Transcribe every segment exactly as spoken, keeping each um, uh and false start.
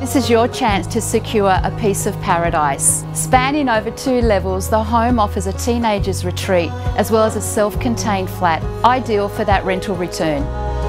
This is your chance to secure a piece of paradise. Spanning over two levels, the home offers a teenager's retreat as well as a self-contained flat, ideal for that rental return.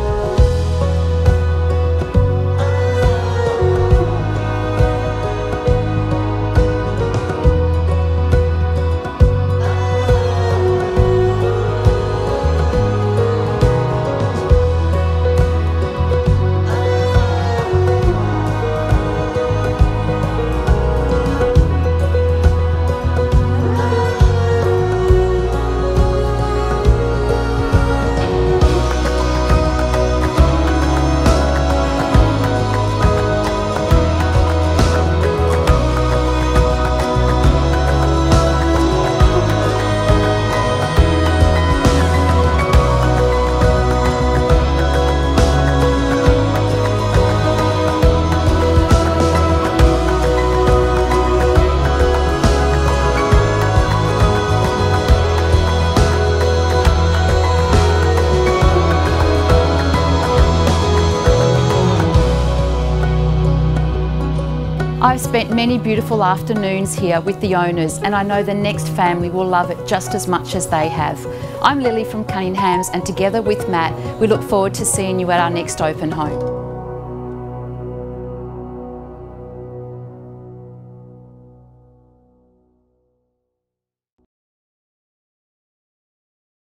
I've spent many beautiful afternoons here with the owners, and I know the next family will love it just as much as they have. I'm Lily from Cunninghams, and together with Matt, we look forward to seeing you at our next open home.